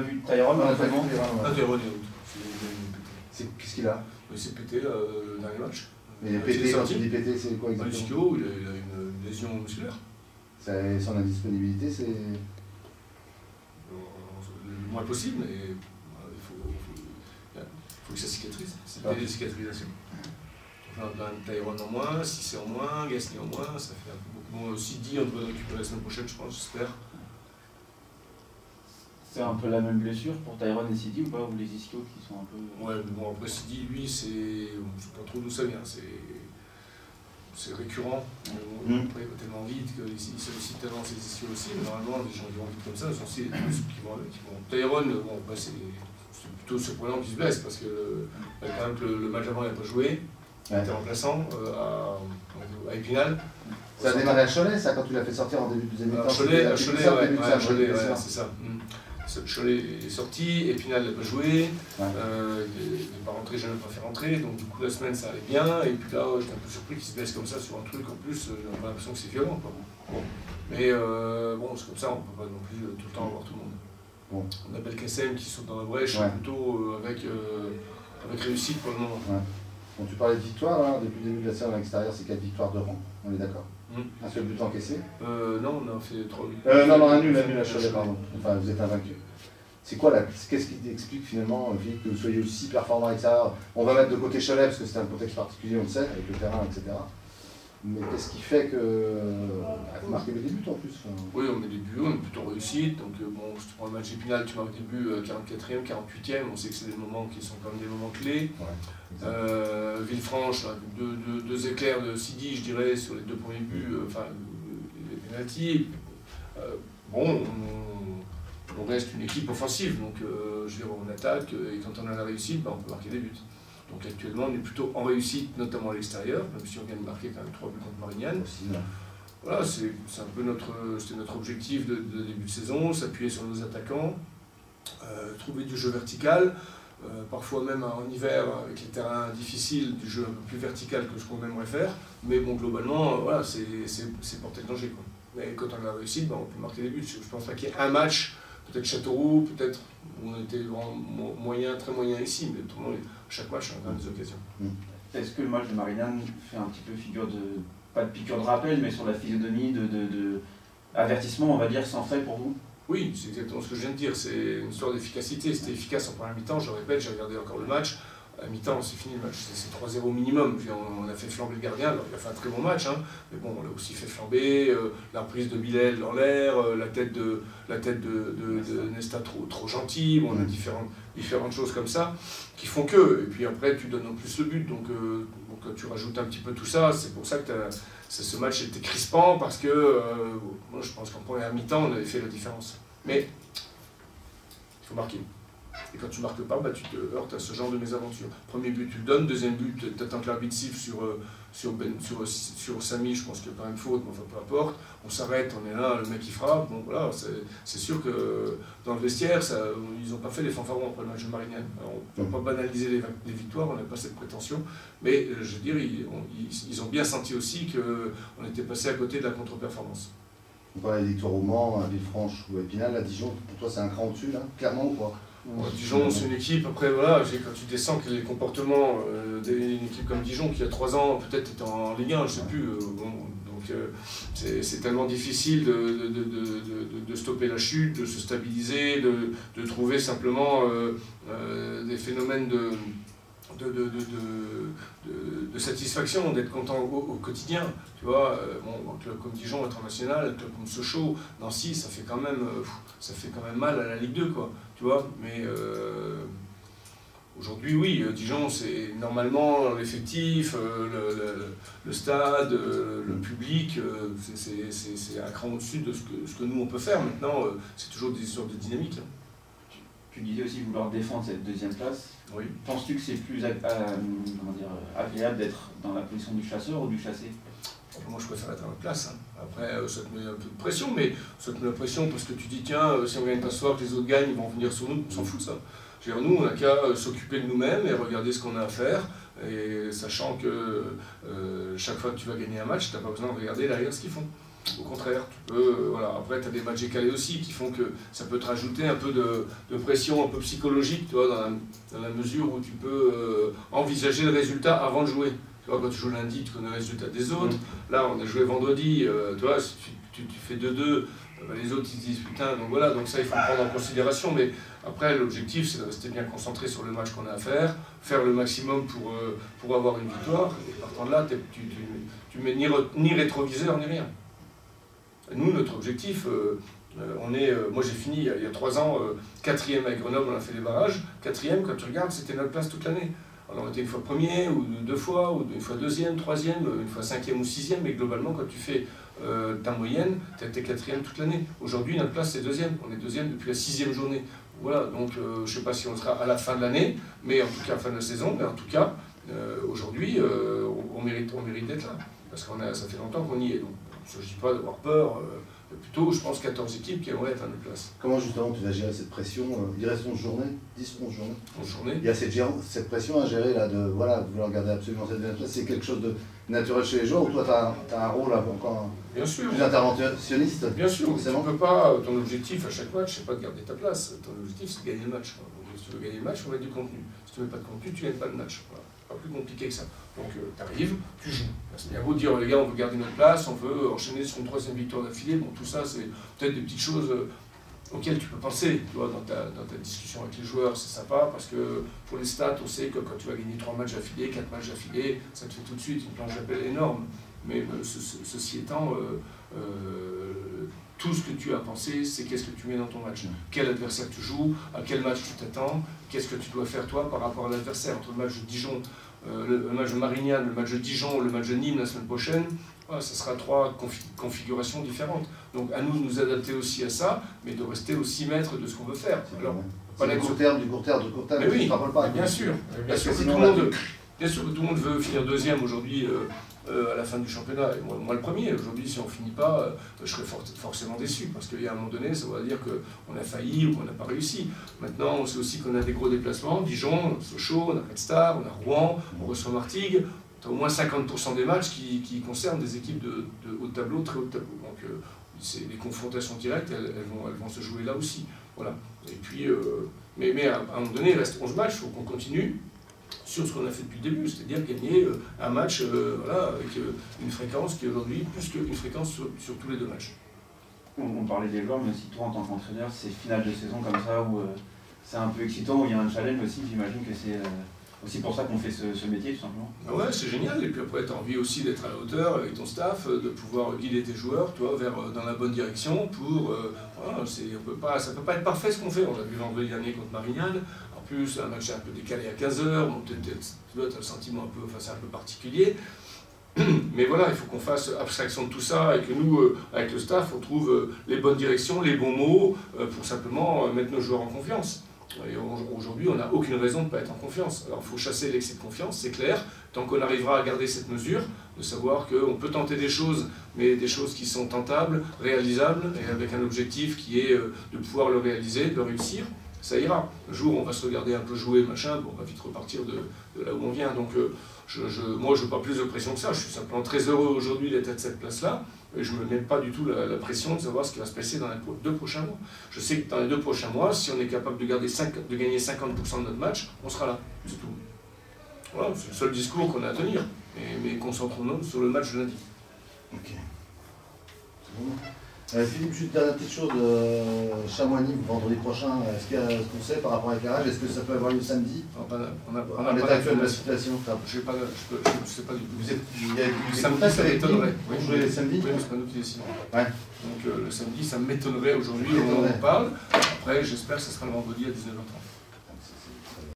vu Tyrone vraiment. Tyrone Qu'est-ce qu'il a? Il s'est pété le dernier match. Mais pété, quand tu dis pété, c'est quoi exactement? Il a une lésion musculaire. Son indisponibilité, c'est... Le moins possible, mais il faut que ça cicatrise. C'est des cicatrisations. Enfin, Tyrone en moins, Cissé en moins, Gasly en moins, ça fait un peu beaucoup moins. Sidi, on devrait récupérer la semaine prochaine, je pense, j'espère. C'est un peu la même blessure pour Tyrone et Sidi ou pas? Ou les ischios qui sont un peu... Ouais, mais bon, après Sidi, lui, je sais pas trop d'où ça vient. C'est récurrent. Après, il va tellement vite qu'il sollicite tellement ses ischios aussi. Mais normalement, les gens qui vont vite comme ça, sont aussi qui vont avec. Bon, Tyrone, bon, bah, c'est plutôt surprenant qu'il se blesse parce que quand même que le match avant, il n'a pas joué. Il était remplaçant à Épinal. Ça a démarré à Cholet, ça, quand tu l'as fait sortir en début de deuxième mi-temps? Cholet, c'est ça. Cholet est sorti, Épinal n'a pas joué, il n'est pas rentré, je n'ai pas fait rentrer, donc du coup la semaine ça allait bien, et puis là j'étais un peu surpris qu'il se blesse comme ça sur un truc, en plus j'ai pas l'impression que c'est violent. Quoi. Bon. Mais bon, c'est comme ça, on ne peut pas non plus tout le temps avoir tout le monde. Bon. On a Belkacem qui saute dans la brèche, plutôt avec réussite pour le moment. Bon, tu parlais de victoire, là, depuis le début de la série à l'extérieur, c'est 4 victoires de rang, on est d'accord? Un seul but encaissé? Non, on a fait 3 buts. Non, un nul à Cholet, pardon. Enfin, vous êtes invaincu. C'est quoi qu'est-ce qui explique finalement, Philippe, que vous soyez aussi performant à l'extérieur? On va mettre de côté Cholet, parce que c'est un contexte particulier, on le sait, avec le terrain, etc. Mais qu'est-ce qui fait que vous marquez des buts en plus? Oui, on met des buts, on est plutôt réussite. Donc, bon, si tu prends le match d'Épinal, tu marques des buts 44e, 48e. On sait que c'est des moments qui sont quand même des moments clés. Villefranche, deux éclairs de Sidi, je dirais, sur les 2 premiers buts, enfin, les pénaltys. Bon, on reste une équipe offensive, donc je veux dire, on attaque, et quand on a la réussite, on peut marquer des buts. Donc actuellement, on est plutôt en réussine, notamment à l'extérieur, même si on vient de marquer quand même 3 buts contre Marignane. Voilà, c'est un peu notre objectif de début de saison, s'appuyer sur nos attaquants, trouver du jeu vertical, parfois même en hiver, avec les terrains difficiles, du jeu un peu plus vertical que ce qu'on aimerait faire. Mais bon, globalement, voilà, c'est porter le danger, quoi. Mais quand on a la réussite, on peut marquer des buts. Je pense pas qu'il y ait un match, peut-être Châteauroux, peut-être où on était moyen, très moyen ici, mais tout le monde, chaque match, on a des occasions. Est-ce que le match de Marignane fait un petit peu figure de, pas de piqûre de rappel, mais sur la physionomie de avertissement, on va dire, sans frais pour vous? Oui, c'est exactement ce que je viens de dire, c'est une histoire d'efficacité. C'était efficace en première mi-temps, je répète, j'ai regardé encore le match. À mi-temps, c'est fini le match, c'est 3-0 minimum. Puis on a fait flamber le gardien, alors il a fait un très bon match, hein. Mais bon, on l'a aussi fait flamber, la reprise de Bilel dans l'air, la tête de Nesta trop gentille. Bon, on a différentes choses comme ça qui font que. Et puis après, tu donnes en plus le but, donc quand tu rajoutes un petit peu tout ça, c'est pour ça que ce match était crispant, parce que moi je pense qu'en première mi-temps, on avait fait la différence. Mais il faut marquer. Et quand tu marques pas, tu te heurtes à ce genre de mésaventure. Premier but, tu le donnes. Deuxième but, tu attends que l'arbitre siffle sur Samy, je pense qu'il y a quand même faute, mais enfin peu importe. On s'arrête, on est là, le mec il frappe. Bon voilà, c'est sûr que dans le vestiaire, ils n'ont pas fait les fanfarons après le match de Marignane. On ne peut pas banaliser les victoires, on n'a pas cette prétention. Mais je veux dire, ils ont bien senti aussi qu'on était passé à côté de la contre-performance. On parlait des victoires au Mans, à Villefranche ou à Épinal, à Dijon, pour toi c'est un cran au-dessus, là, clairement ou pas? Dijon, c'est une équipe, après voilà, quand tu descends, quel est le comportement d'une équipe comme Dijon qui il y a 3 ans peut-être était en Ligue 1, je ne sais plus. Donc c'est tellement difficile de stopper la chute, de se stabiliser, de trouver simplement des phénomènes de satisfaction, d'être content au quotidien. Tu vois, un club comme Dijon, international, un club comme Sochaux, Nancy, ça fait quand même mal à la Ligue 2, quoi. Tu vois, mais aujourd'hui, oui, Dijon, c'est normalement l'effectif, le stade, le public, c'est un cran au-dessus de ce que nous on peut faire. Maintenant, c'est toujours des histoires de dynamique. Hein. Tu disais aussi vouloir défendre cette 2e place. Oui. Penses-tu que c'est plus agréable d'être dans la position du chasseur ou du chassé? Moi, je préfère être à ma place. Hein. Après, ça te met un peu de pression, mais ça te met la pression parce que tu dis, tiens, si on ne gagne pas ce soir, que les autres gagnent, ils vont venir sur nous. On s'en fout de ça. Je veux dire, nous, on n'a qu'à s'occuper de nous-mêmes et regarder ce qu'on a à faire. Et sachant que chaque fois que tu vas gagner un match, tu n'as pas besoin de regarder derrière ce qu'ils font. Au contraire, tu peux, voilà. Après, tu as des matchs écalés aussi qui font que ça peut te rajouter un peu de pression un peu psychologique, tu vois, dans la mesure où tu peux envisager le résultat avant de jouer. Tu vois, quand tu joues lundi, tu connais le résultat des autres. Là, on a joué vendredi, tu vois, si tu fais 2-2, les autres ils se disent putain, donc voilà, donc ça il faut le prendre en considération. Mais après, l'objectif c'est de rester bien concentré sur le match qu'on a à faire le maximum pour avoir une victoire. Et partant de là, tu mets ni rétroviseur ni rien. Et nous, notre objectif, moi j'ai fini il y a 3 ans, 4e avec Grenoble, on a fait les barrages. 4e, quand tu regardes, c'était notre place toute l'année. Alors on était une fois premier, ou 2 fois, ou une fois 2e, 3e, une fois 5e ou 6e, mais globalement quand tu fais ta moyenne, tu étais 4e toute l'année. Aujourd'hui notre place c'est 2e, on est 2e depuis la 6e journée. Voilà, donc je ne sais pas si on sera à la fin de l'année, mais en tout cas à la fin de la saison, mais en tout cas, aujourd'hui on mérite d'être là, parce que ça fait longtemps qu'on y est. Donc il ne s'agit pas d'avoir peur, plutôt je pense 14 équipes qui aimeraient être à notre place. Comment justement tu vas gérer cette pression? Il reste 11 journées, 10, 11 journées. 11 journées. Il y a cette pression à gérer là de vouloir garder absolument cette place. C'est quelque chose de naturel chez les joueurs ou toi tu as un rôle encore bien sûr. Plus interventionniste? Bien sûr, forcément. tu peux pas, ton objectif à chaque match c'est pas de garder ta place, ton objectif c'est de gagner le match. Donc, si tu veux gagner le match, il faut mettre du contenu. Si tu ne mets pas de contenu, tu ne gagnes pas le match. Voilà. Pas plus compliqué que ça. Donc tu arrives, tu joues. C'est bien beau de dire les gars on veut garder notre place, on veut enchaîner sur une 3e victoire d'affilée. Bon, tout ça c'est peut-être des petites choses auxquelles tu peux penser, tu vois, dans ta discussion avec les joueurs, c'est sympa parce que pour les stats, on sait que quand tu vas gagner 3 matchs d'affilée, 4 matchs d'affilée, ça te fait tout de suite une planche d'appel énorme. Mais ceci étant, tout ce que tu as pensé, c'est qu'est-ce que tu mets dans ton match. Quel adversaire tu joues, à quel match tu t'attends, qu'est-ce que tu dois faire toi par rapport à l'adversaire. Entre le match de Dijon, le match de Marignane, le match de Dijon, le match de Nîmes la semaine prochaine, ça sera 3 configurations différentes. Donc à nous de nous adapter aussi à ça, mais de rester aussi maître de ce qu'on veut faire. Alors, pas du court terme, mais oui, pas. Bien sûr, bien sûr que tout le monde veut finir 2e aujourd'hui à la fin du championnat. Et moi le premier, aujourd'hui si on ne finit pas, je serais forcément déçu, parce qu'il y a un moment donné, ça va dire qu'on a failli ou qu'on n'a pas réussi. Maintenant, on sait aussi qu'on a des gros déplacements, Dijon, Sochaux, on a Red Star, on a Rouen, on reçoit Martigues. Tu as au moins 50% des matchs qui concernent des équipes de haut de tableau, très haut de tableau. Donc les confrontations directes, elles vont se jouer là aussi. Voilà. Et puis, mais à un moment donné, il reste 11 matchs, il faut qu'on continue sur ce qu'on a fait depuis le début, c'est-à-dire gagner un match voilà, avec une fréquence qui est aujourd'hui plus qu'une fréquence sur tous les 2 matchs. On parlait des joueurs, mais aussi toi en tant qu'entraîneur, ces finales de saison comme ça où c'est un peu excitant, où il y a un challenge aussi, j'imagine que c'est aussi pour ça qu'on fait ce métier tout simplement. Ah ouais, c'est génial, et puis après tu as envie aussi d'être à la hauteur avec ton staff, de pouvoir guider tes joueurs toi, dans la bonne direction pour... voilà, ça peut pas être parfait ce qu'on fait, on l'a vu vendredi dernier contre Marignane. En plus, un match un peu décalé à 15h, bon, tu as le sentiment un peu, enfin c'est un peu particulier. Mais voilà, il faut qu'on fasse abstraction de tout ça et que nous, avec le staff, on trouve les bonnes directions, les bons mots pour simplement mettre nos joueurs en confiance. Et aujourd'hui, on n'a aucune raison de ne pas être en confiance. Alors il faut chasser l'excès de confiance, c'est clair, tant qu'on arrivera à garder cette mesure, de savoir qu'on peut tenter des choses, mais des choses qui sont tentables, réalisables, et avec un objectif qui est de pouvoir le réaliser, de le réussir. Ça ira. Le jour où on va se regarder un peu jouer, machin, bon, on va vite repartir de là où on vient. Donc moi, je n'ai pas plus de pression que ça. Je suis simplement très heureux aujourd'hui d'être à cette place-là. Et je ne me mets pas du tout la pression de savoir ce qui va se passer dans les 2 prochains mois. Je sais que dans les 2 prochains mois, si on est capable de gagner 50% de notre match, on sera là. C'est tout. Voilà, c'est le seul discours qu'on a à tenir. Mais concentrons-nous sur le match de lundi. Ok. C'est bon. Philippe, juste une petite chose, Chamonix, vendredi prochain, est-ce qu'on sait par rapport à l'éclairage, est-ce que ça peut avoir lieu samedi? On a l'état actuel de la situation. Je ne sais pas du tout. Il y a le samedi, ça m'étonnerait. Vous jouez les samedis? Oui, c'est pas nous qui décidons. Ouais. Donc le samedi, ça m'étonnerait aujourd'hui, on en parle. Après, j'espère que ce sera le vendredi à 19h30.